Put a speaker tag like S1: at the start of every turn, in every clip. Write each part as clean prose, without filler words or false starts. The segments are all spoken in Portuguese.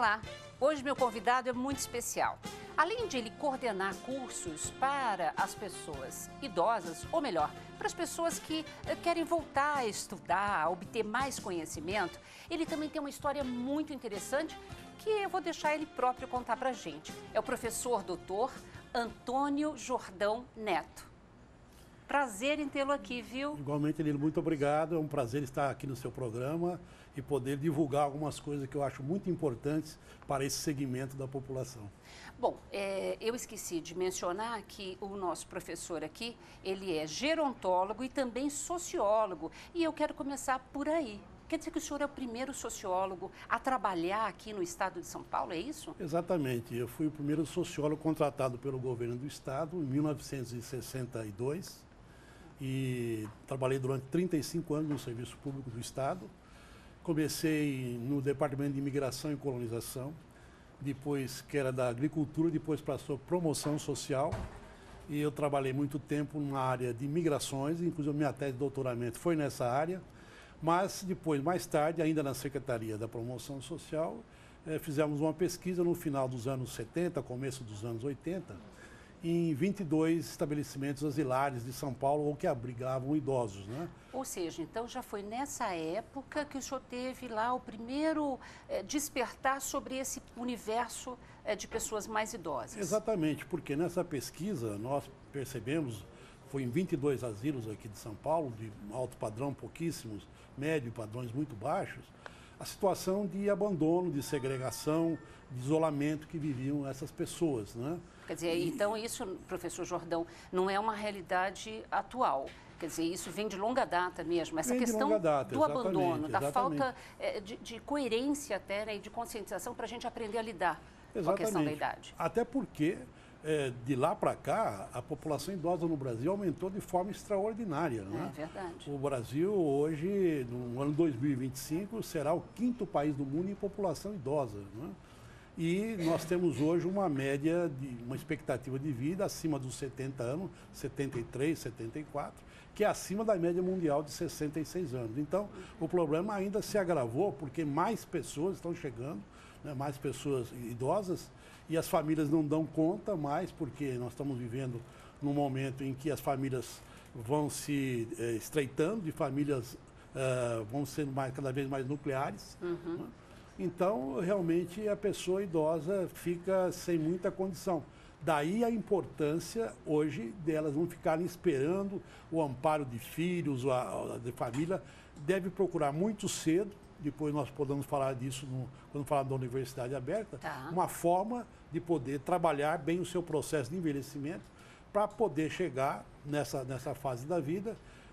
S1: Olá! Hoje meu convidado é muito especial. Além de ele coordenar cursos para as pessoas idosas, ou melhor, para as pessoas que querem voltar a estudar, a obter mais conhecimento, ele também tem uma história muito interessante que eu vou deixar ele próprio contar para a gente. É o professor doutor Antônio Jordão Neto. Prazer em tê-lo aqui, viu?
S2: Igualmente, Nilo, muito obrigado. É um prazer estar aqui no seu programa e poder divulgar algumas coisas que eu acho muito importantes para esse segmento da população.
S1: Bom, eu esqueci de mencionar que o nosso professor aqui, ele é gerontólogo e também sociólogo. E eu quero começar por aí. Quer dizer que o senhor é o primeiro sociólogo a trabalhar aqui no estado de São Paulo, é isso?
S2: Exatamente. Eu fui o primeiro sociólogo contratado pelo governo do estado em 1962 e trabalhei durante 35 anos no serviço público do estado. Comecei no Departamento de Imigração e Colonização, depois que era da Agricultura, depois passou Promoção Social. E eu trabalhei muito tempo numa área de migrações, inclusive minha tese de doutoramento foi nessa área. Mas depois, mais tarde, ainda na Secretaria da Promoção Social, fizemos uma pesquisa no final dos anos 70, começo dos anos 80, em 22 estabelecimentos asilares de São Paulo ou que abrigavam idosos, né?
S1: Ou seja, então já foi nessa época que o senhor teve lá o primeiro despertar sobre esse universo de pessoas mais idosas.
S2: Exatamente, porque nessa pesquisa nós percebemos, foi em 22 asilos aqui de São Paulo, de alto padrão, pouquíssimos, médio, padrões muito baixos, a situação de abandono, de segregação, de isolamento que viviam essas pessoas, né?
S1: Quer dizer, então isso, professor Jordão, não é uma realidade atual. Quer dizer, isso vem de longa data mesmo, essa questão do abandono, da falta de coerência até, né, e de conscientização para a gente aprender a lidar com a questão da idade.
S2: Até porque, de lá para cá, a população idosa no Brasil aumentou de forma extraordinária, né?
S1: É verdade.
S2: O Brasil hoje, no ano 2025, será o 5º país do mundo em população idosa, né? E nós temos hoje uma média, uma expectativa de vida acima dos 70 anos, 73, 74, que é acima da média mundial de 66 anos. Então, o problema ainda se agravou porque mais pessoas estão chegando, né, mais pessoas idosas, e as famílias não dão conta mais, porque nós estamos vivendo num momento em que as famílias vão se estreitando, de famílias vão sendo cada vez mais nucleares, né? Então, realmente, a pessoa idosa fica sem muita condição. Daí a importância, hoje, delas não ficarem esperando o amparo de filhos, de família. Deve procurar muito cedo, depois nós podemos falar disso quando falar da universidade aberta, uma forma de poder trabalhar bem o seu processo de envelhecimento para poder chegar nessa fase da vida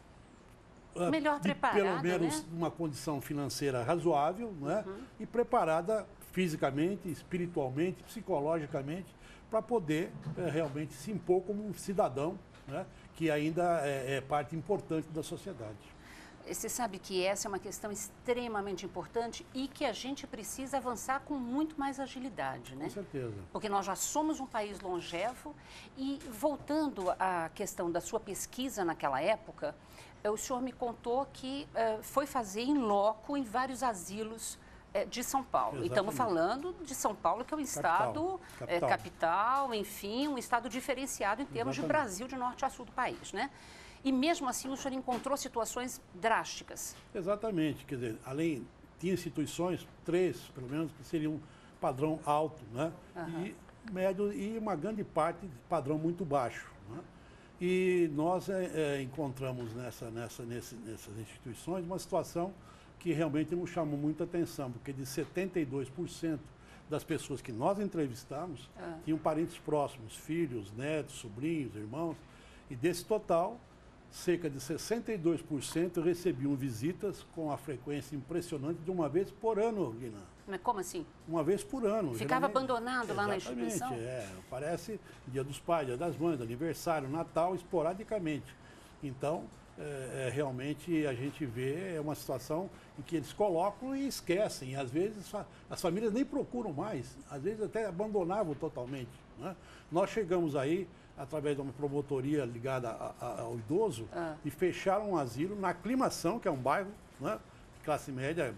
S1: melhor preparada,
S2: pelo menos
S1: né?
S2: uma condição financeira razoável, né? E preparada fisicamente, espiritualmente, psicologicamente, para poder realmente se impor como um cidadão, né? Que ainda é parte importante da sociedade.
S1: Você sabe que essa é uma questão extremamente importante e que a gente precisa avançar com muito mais agilidade, né?
S2: Com certeza.
S1: Porque nós já somos um país longevo e, voltando à questão da sua pesquisa naquela época, o senhor me contou que foi fazer em loco em vários asilos de São Paulo. Exatamente. E estamos falando de São Paulo, que é um estado capital, enfim, um estado diferenciado em termos de Brasil, de norte a sul do país, né? E mesmo assim o senhor encontrou situações drásticas.
S2: Exatamente, quer dizer, tinha instituições, 3 pelo menos, que seriam padrão alto, né? E médio e uma grande parte de padrão muito baixo, né? E nós encontramos nessas instituições uma situação que realmente nos chamou muita atenção, porque de 72% das pessoas que nós entrevistamos tinham parentes próximos, filhos, netos, sobrinhos, irmãos, e desse total, cerca de 62% recebiam visitas com a frequência impressionante de uma vez por ano, Guiná.
S1: Mas como assim?
S2: Uma vez por ano.
S1: Ficava abandonado lá na instituição?
S2: Aparece Dia dos Pais, Dia das Mães, aniversário, Natal, esporadicamente. Então, realmente a gente vê uma situação em que eles colocam e esquecem. Às vezes as famílias nem procuram mais, às vezes até abandonavam totalmente, né? Nós chegamos aí, através de uma promotoria ligada ao idoso, e fecharam um asilo na Aclimação, que é um bairro, né, de classe média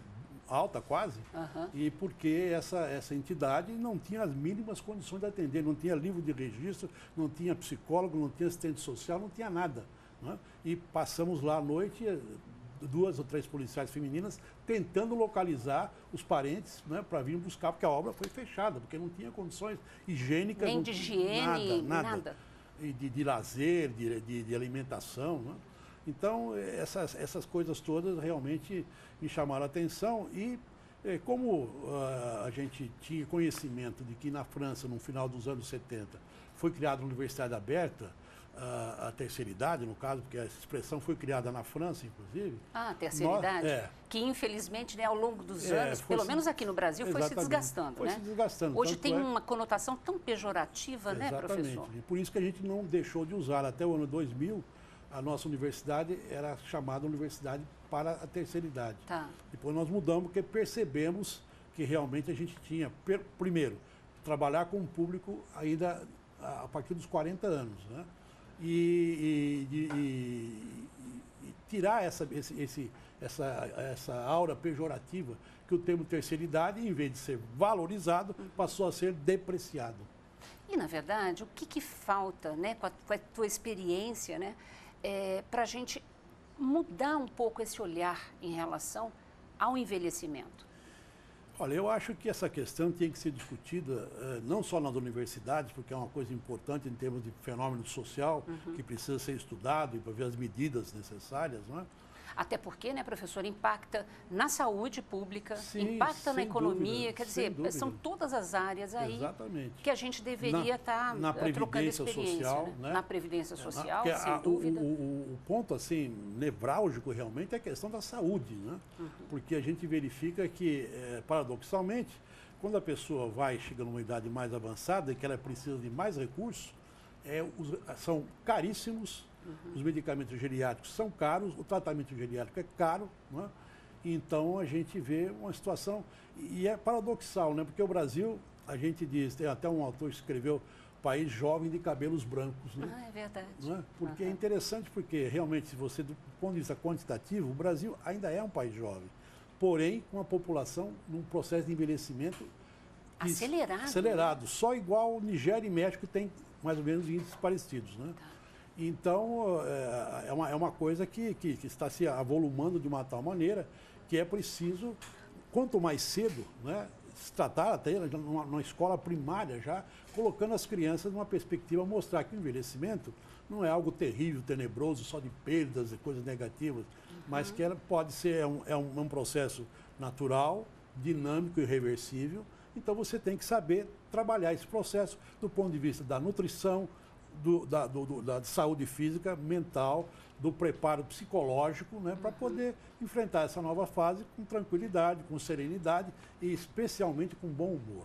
S2: alta quase, e porque essa entidade não tinha as mínimas condições de atender, não tinha livro de registro, não tinha psicólogo, não tinha assistente social, não tinha nada. Né? E passamos lá à noite, 2 ou 3 policiais femininas tentando localizar os parentes, né, para vir buscar, porque a obra foi fechada, porque não tinha condições higiênicas.
S1: Nem de higiene, nada.
S2: E de lazer, de alimentação. Né? Então, essas coisas todas realmente me chamaram a atenção e como a gente tinha conhecimento de que na França, no final dos anos 70, foi criada uma universidade aberta, a terceira idade, no caso, porque essa expressão foi criada na França, inclusive.
S1: Ah, a terceira idade? Que infelizmente, né, ao longo dos anos, pelo menos aqui no Brasil, foi se desgastando.
S2: Foi se desgastando.
S1: Hoje tem uma conotação tão pejorativa, né, professor?
S2: Exatamente. E por isso que a gente não deixou de usar. Até o ano 2000, a nossa universidade era chamada Universidade para a Terceira Idade.
S1: Tá.
S2: Depois nós mudamos porque percebemos que realmente a gente tinha, primeiro, trabalhar com um público ainda a partir dos 40 anos, né? E tirar essa aura pejorativa que o termo terceira idade, em vez de ser valorizado, passou a ser depreciado.
S1: E, na verdade, o que falta, né, com a tua experiência, né, para a gente mudar um pouco esse olhar em relação ao envelhecimento?
S2: Olha, eu acho que essa questão tem que ser discutida não só nas universidades, porque é uma coisa importante em termos de fenômeno social, que precisa ser estudado e para ver as medidas necessárias, não é?
S1: Até porque, né, professor, impacta na saúde pública,
S2: sim,
S1: impacta na economia,
S2: dúvida,
S1: quer dizer, são todas as áreas aí
S2: Exatamente.
S1: que a gente deveria estar trocando experiência.
S2: Social,
S1: né? Na Previdência Social, sem
S2: porque
S1: dúvida.
S2: O ponto, assim, nevrálgico realmente é a questão da saúde, né? Porque a gente verifica que, paradoxalmente, quando a pessoa vai chegando numa idade mais avançada e que ela precisa de mais recursos, são caríssimos. Os medicamentos geriátricos são caros, o tratamento geriátrico é caro, né? Então a gente vê uma situação, e é paradoxal, né? Porque o Brasil, a gente diz, tem até um autor que escreveu, país jovem de cabelos brancos. Né?
S1: Ah, é verdade.
S2: Né? Porque é interessante, porque realmente, se você, do ponto de vista quantitativo, o Brasil ainda é um país jovem, porém com a população num processo de envelhecimento acelerado, só igual Nigéria e México tem mais ou menos índices parecidos. Né?
S1: Tá.
S2: Então, é uma coisa que está se avolumando de uma tal maneira que é preciso, quanto mais cedo, né, se tratar até numa escola primária já, colocando as crianças numa perspectiva, mostrar que o envelhecimento não é algo terrível, tenebroso, só de perdas e coisas negativas, mas que ela pode ser um processo natural, dinâmico e reversível. Então, você tem que saber trabalhar esse processo do ponto de vista da nutrição, da saúde física, mental, do preparo psicológico, né, para poder enfrentar essa nova fase com tranquilidade, com serenidade e especialmente com bom humor.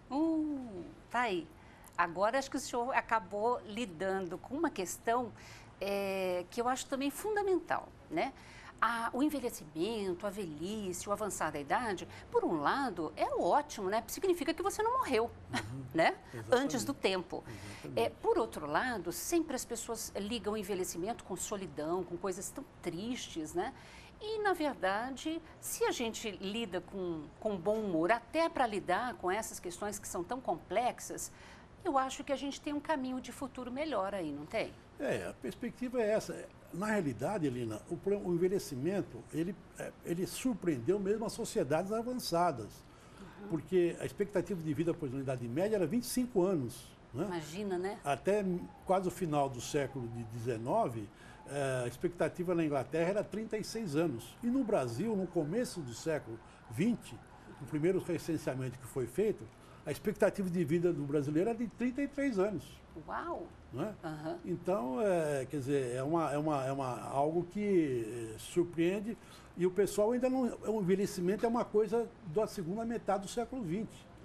S1: Tá aí. Agora acho que o senhor acabou lidando com uma questão que eu acho também fundamental, né? O envelhecimento, a velhice, o avançar da idade, por um lado, é ótimo, né? Significa que você não morreu, né? Antes do tempo. Por outro lado, sempre as pessoas ligam o envelhecimento com solidão, com coisas tão tristes, né? E, na verdade, se a gente lida com bom humor, até para lidar com essas questões que são tão complexas, eu acho que a gente tem um caminho de futuro melhor aí, não tem?
S2: A perspectiva é essa. Na realidade, Elina, o envelhecimento, ele surpreendeu mesmo as sociedades avançadas. Porque a expectativa de vida, por exemplo, na Idade Média era 25 anos. Né?
S1: Imagina, né?
S2: Até quase o final do século XIX, a expectativa na Inglaterra era 36 anos. E no Brasil, no começo do século XX, o primeiro recenseamento que foi feito, a expectativa de vida do brasileiro era de 33 anos.
S1: Uau!
S2: Né? Então, quer dizer, algo que surpreende, e o pessoal ainda não. O envelhecimento é uma coisa da segunda metade do século XX.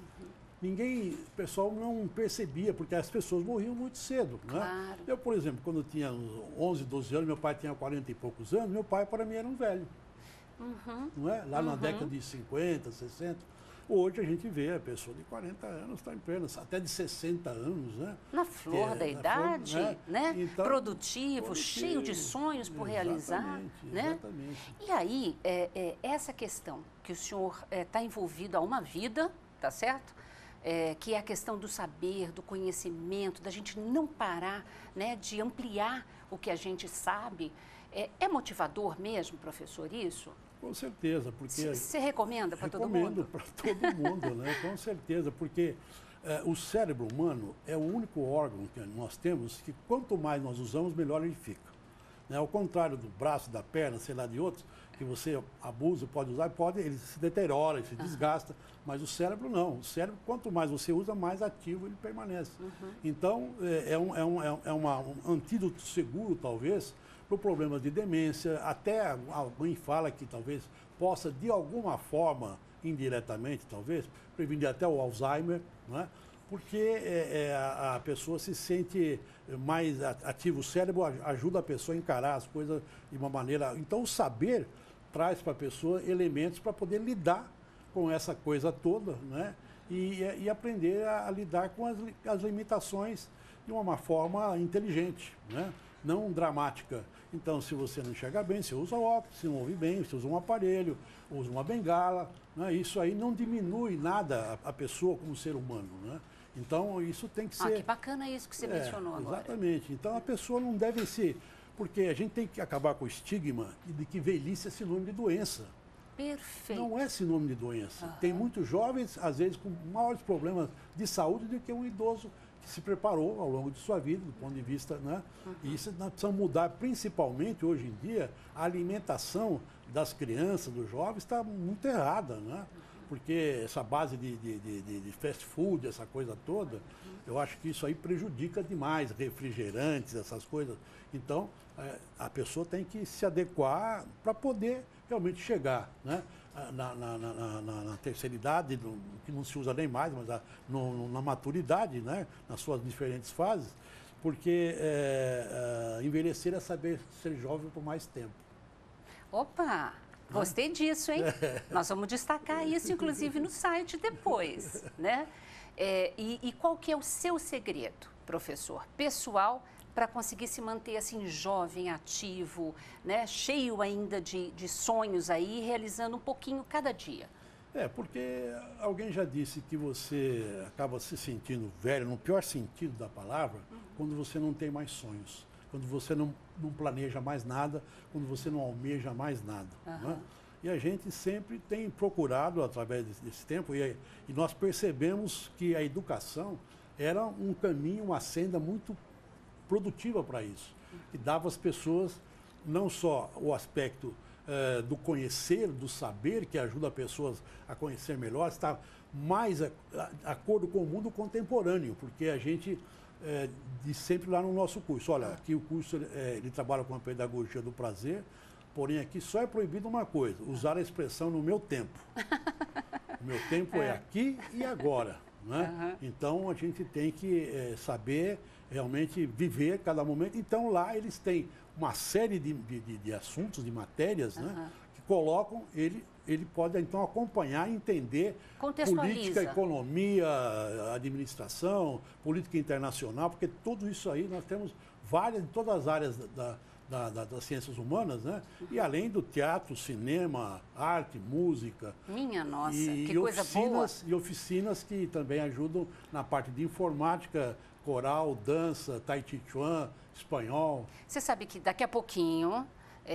S2: O pessoal não percebia, porque as pessoas morriam muito cedo. Né?
S1: Claro.
S2: Eu, por exemplo, quando eu tinha 11, 12 anos, meu pai tinha 40 e poucos anos, meu pai para mim era um velho. Não é? Lá na década de 50, 60. Hoje a gente vê a pessoa de 40 anos está em pleno, até de 60 anos, né?
S1: Na flor da idade, né?
S2: Então,
S1: produtivo, cheio de sonhos por realizar, né?
S2: Exatamente.
S1: E aí, essa questão que o senhor está envolvido há uma vida, tá certo? Que é a questão do saber, do conhecimento, da gente não parar, né, de ampliar o que a gente sabe. É motivador mesmo, professor, isso?
S2: Com certeza, porque...
S1: Você recomenda para todo mundo?
S2: Recomendo para todo mundo, né? Com certeza, porque o cérebro humano é o único órgão que nós temos que quanto mais nós usamos, melhor ele fica. Né? Ao contrário do braço, da perna, sei lá, de outros, que você abusa, pode usar, ele se deteriora, ele se desgasta, mas o cérebro não. O cérebro, quanto mais você usa, mais ativo ele permanece. Então, é um antídoto seguro, talvez, para problemas de demência. Até alguém fala que talvez possa, de alguma forma, indiretamente, talvez, prevenir até o Alzheimer, né? Porque a pessoa se sente mais ativa. O cérebro ajuda a pessoa a encarar as coisas de uma maneira... Então, o saber traz para a pessoa elementos para poder lidar com essa coisa toda, né? E aprender a lidar com as limitações de uma forma inteligente, né? Não dramática. Então, se você não enxerga bem, você usa óculos, se não ouve bem, você usa um aparelho, usa uma bengala, né? Isso aí não diminui nada a pessoa como ser humano, né? Então, isso tem que ser...
S1: que bacana isso que você mencionou agora.
S2: Exatamente. Então, a pessoa não deve ser... Porque a gente tem que acabar com o estigma de que velhice é sinônimo de doença.
S1: Perfeito.
S2: Não é sinônimo de doença. Tem muitos jovens, às vezes, com maiores problemas de saúde do que um idoso que se preparou ao longo de sua vida, do ponto de vista, né? E isso nós precisamos mudar, principalmente hoje em dia, a alimentação das crianças, dos jovens, está muito errada, né? Porque essa base de fast food, essa coisa toda, eu acho que isso aí prejudica demais, refrigerantes, essas coisas. Então, a pessoa tem que se adequar para poder realmente chegar, né? Na terceira idade, que não se usa nem mais, mas na maturidade, né? Nas suas diferentes fases, porque envelhecer é saber ser jovem por mais tempo.
S1: Opa! Gostei disso, hein? Nós vamos destacar isso, inclusive, no site depois, né? E qual que é o seu segredo, professor, pessoal, para conseguir se manter assim jovem, ativo, né? Cheio ainda de sonhos aí, realizando um pouquinho cada dia?
S2: Porque alguém já disse que você acaba se sentindo velho, no pior sentido da palavra, quando você não tem mais sonhos. Quando você não planeja mais nada, quando você não almeja mais nada. Né? E a gente sempre tem procurado, através desse tempo, e nós percebemos que a educação era um caminho, uma senda muito produtiva para isso, que dava às pessoas não só o aspecto do conhecer, do saber, que ajuda as pessoas a conhecer melhor, está mais de acordo com o mundo contemporâneo, porque a gente... de sempre lá no nosso curso. Olha, aqui o curso ele trabalha com a pedagogia do prazer, porém aqui só é proibido uma coisa, usar a expressão no meu tempo. O meu tempo é aqui e agora. Né? Então a gente tem que saber realmente viver cada momento. Então lá eles têm uma série de assuntos, de matérias, né? Que colocam ele pode, então, acompanhar e entender política, economia, administração, política internacional, porque tudo isso aí nós temos várias, em todas as áreas das ciências humanas, né? E além do teatro, cinema, arte, música.
S1: Minha nossa, que coisa boa!
S2: E oficinas que também ajudam na parte de informática, coral, dança, tai chi chuan, espanhol.
S1: Você sabe que daqui a pouquinho...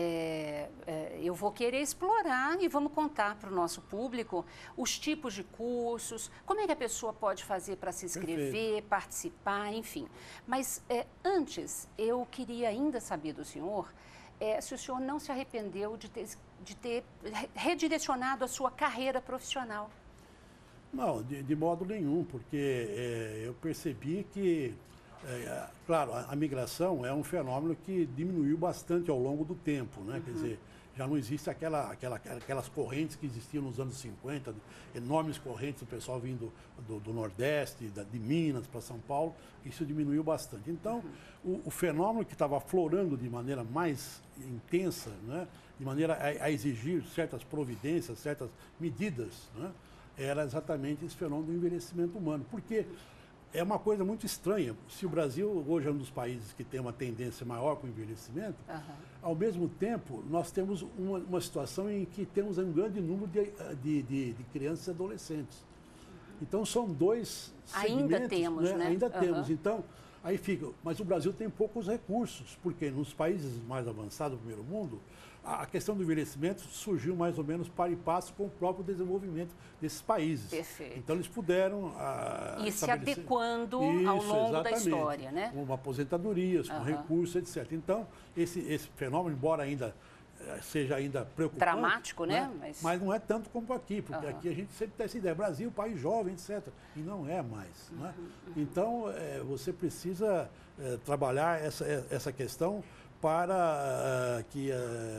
S1: eu vou querer explorar e vamos contar para o nosso público os tipos de cursos, como é que a pessoa pode fazer para se inscrever, participar, enfim. Mas antes, eu queria ainda saber do senhor se o senhor não se arrependeu de ter redirecionado a sua carreira profissional.
S2: Não, de modo nenhum, porque eu percebi que... claro, a migração é um fenômeno que diminuiu bastante ao longo do tempo, né? Quer dizer, já não existe aquelas correntes que existiam nos anos 50, enormes correntes do pessoal vindo do Nordeste, de Minas para São Paulo, isso diminuiu bastante. Então, o fenômeno que estava aflorando de maneira mais intensa, né? De maneira a exigir certas providências, certas medidas, né? era exatamente esse fenômeno do envelhecimento humano. Porque é uma coisa muito estranha. Se o Brasil hoje é um dos países que tem uma tendência maior para o envelhecimento, ao mesmo tempo, nós temos uma situação em que temos um grande número de crianças e adolescentes. Então, são dois segmentos.
S1: Ainda temos, né?
S2: Ainda temos. Então, aí fica... Mas o Brasil tem poucos recursos, porque nos países mais avançados do primeiro mundo, a questão do envelhecimento surgiu mais ou menos para e passo com o próprio desenvolvimento desses países.
S1: Perfeito.
S2: Então, eles puderam...
S1: E se adequando ao longo da história, né?
S2: Com aposentadorias, com recursos, etc. Então, esse fenômeno, embora ainda seja ainda preocupante...
S1: Dramático, né?
S2: Mas não é tanto como aqui, porque aqui a gente sempre tem essa ideia, Brasil, país jovem, etc. E não é mais. Né? Então, você precisa trabalhar essa questão para que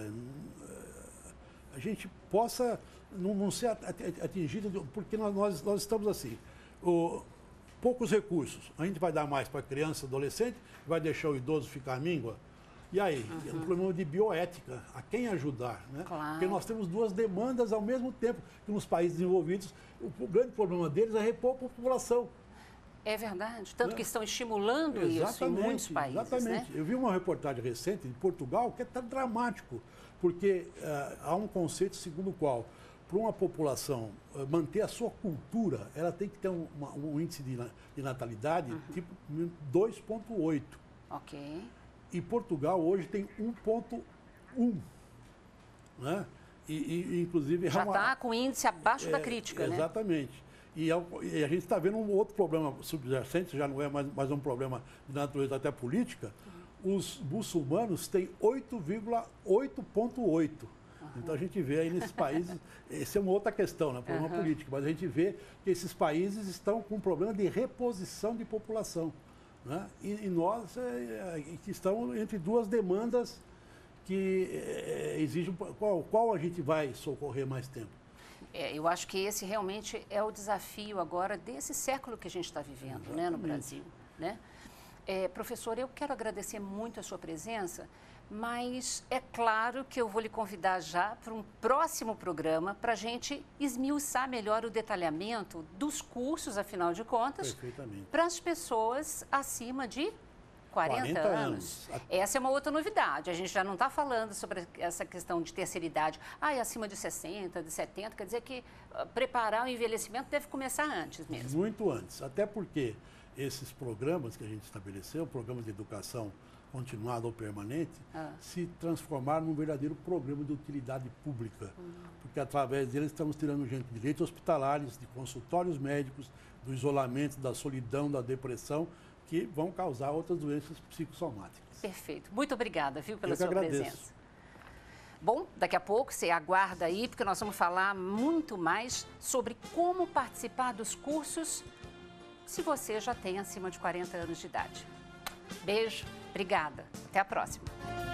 S2: a gente possa não ser atingido, porque nós estamos assim, poucos recursos, a gente vai dar mais para criança, adolescente, vai deixar o idoso ficar à míngua. E aí, é um problema de bioética, a quem ajudar, né?
S1: Claro.
S2: Porque nós temos duas demandas ao mesmo tempo, que nos países desenvolvidos, o grande problema deles é repor a população.
S1: É verdade, tanto que estão estimulando isso em muitos países.
S2: Exatamente.
S1: Né?
S2: Eu vi uma reportagem recente de Portugal que é tão dramático, porque há um conceito segundo o qual, para uma população manter a sua cultura, ela tem que ter um índice de natalidade tipo 2,8.
S1: Ok.
S2: E Portugal hoje tem 1,1. Né? E inclusive...
S1: Já está com índice abaixo da crítica, né?
S2: Exatamente. E a gente está vendo um outro problema subjacente, já não é mais um problema de natureza até política. Os muçulmanos têm 8,8. Então a gente vê aí nesses países, essa é uma outra questão, né? Problema político, mas a gente vê que esses países estão com um problema de reposição de população. Né? E nós que estamos entre duas demandas que exigem qual a gente vai socorrer mais tempo.
S1: Eu acho que esse realmente é o desafio agora desse século que a gente está vivendo, né, no Brasil. Né? Professor, eu quero agradecer muito a sua presença, mas é claro que eu vou lhe convidar já para um próximo programa para a gente esmiuçar melhor o detalhamento dos cursos, afinal de contas, para as pessoas acima de 40 anos. Essa é uma outra novidade. A gente já não está falando sobre essa questão de terceira idade. Acima de 60, de 70, quer dizer que preparar o envelhecimento deve começar antes mesmo.
S2: Muito antes, até porque esses programas que a gente estabeleceu, programas de educação continuada ou permanente, se transformaram num verdadeiro programa de utilidade pública. Porque através deles estamos tirando gente de leitos hospitalares, de consultórios médicos, do isolamento, da solidão, da depressão, que vão causar outras doenças psicossomáticas.
S1: Perfeito. Muito obrigada, viu, pela sua
S2: agradeço.
S1: presença. Bom, daqui a pouco você aguarda aí, porque nós vamos falar muito mais sobre como participar dos cursos se você já tem acima de 40 anos de idade. Beijo, obrigada. Até a próxima.